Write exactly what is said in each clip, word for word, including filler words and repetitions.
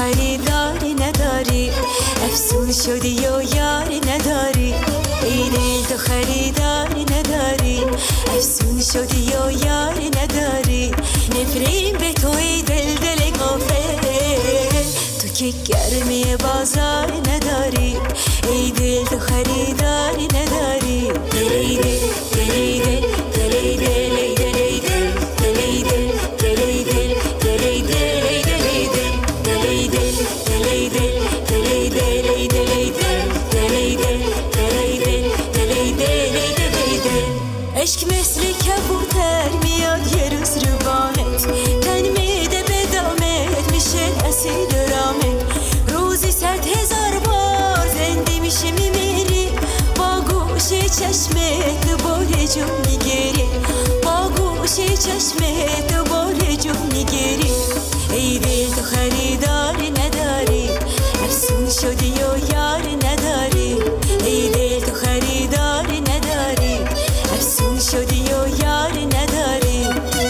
خریداری نداری، افسون شدی و یاری نداری. ای دل تو خریداری نداری، افسون شدی و یاری نداری. نفرین به تو ای دل دل غافل، تو که گرمی بازار نداری. ای دل تو خریداری نداری. دل ای دل دل ای دل دل ای دل ای دل ای دل دل ای دل دل ای دل دل ای دل ای دل ای دل دل ای دل دل ای دل دل ای دل ای دل ای دل دل ای دل دل ای دل دل ای دل ای دل ای دل. عشق مثل کبوتر میاد یه روز رو باهت، تن میده به دامت میشه اسیر رامت. روزی صد هزار بار زنده میشه میمیری، با گوشه چشمت باره جون میگیری، با گوشه چشمت باره جون میگیری. ای دل تو خریداری نداری، افسون شدی و یاری نداری. ای دل تو خریداری نداری، افسون شدی و یاری نداری.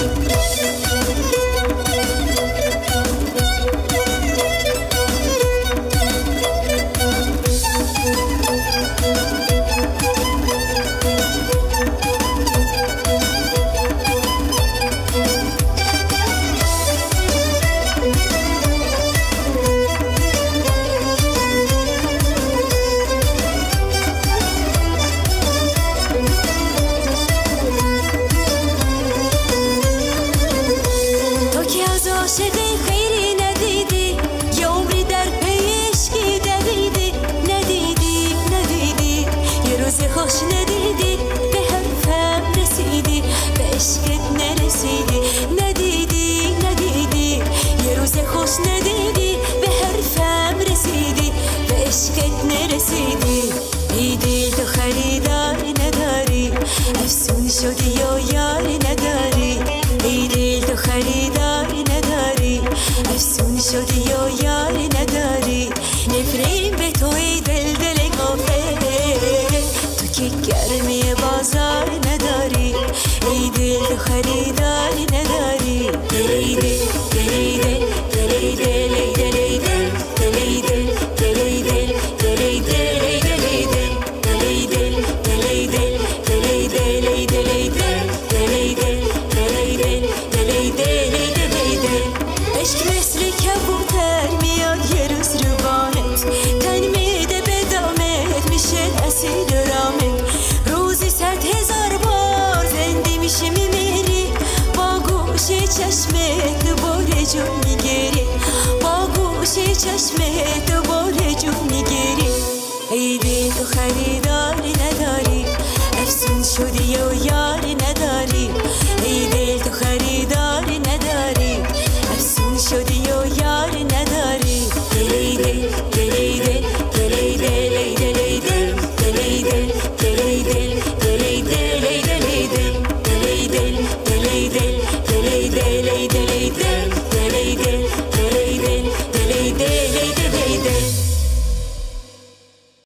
عاشقی خیری ندیدی، یه عمری در پی عشقی دویدی. ندیدی ندیدی یه روز خوش ندیدی، به حرفم رسیدی به عشقت نرسیدی. ندیدی ندیدی یه روز خوش ندیدی، به حرفم رسیدی به عشقت نرسیدی. ای دل تو خریداری نداری، افسون شدی و یاری نداری. ای دل تو خریداری نداری، افسون شدی و یاری نداری. نفرین به تو ای دل دل غافل، تو که گرمی بازار نداری. ای دل تو خریداری نداری. دل ای دل دل ای دل دل ای دل ای دل ای دل دل ای دل دل ای دل دل ای دل ای دل ای دل دل ای دل دل ای دل دل ای دل ای دل ای دل دل ای دل دل ای دل دل ای دل ای دل ای دل. عشق مثل کبوتر میاد یه روز رو باهت، تن میده به دامت میشه اسیر رامت. روزی صد هزار بار زنده میشه میمیری، با گوشه چشمت باره جون میگیری، با گوشه چشمت باره جون میگیری. ای دل تو خریداری نداری، افسون شدی و یاری نداری. ای دل تو خریداری نداری، افسون شدی و یاری نداری. دل ای دل دل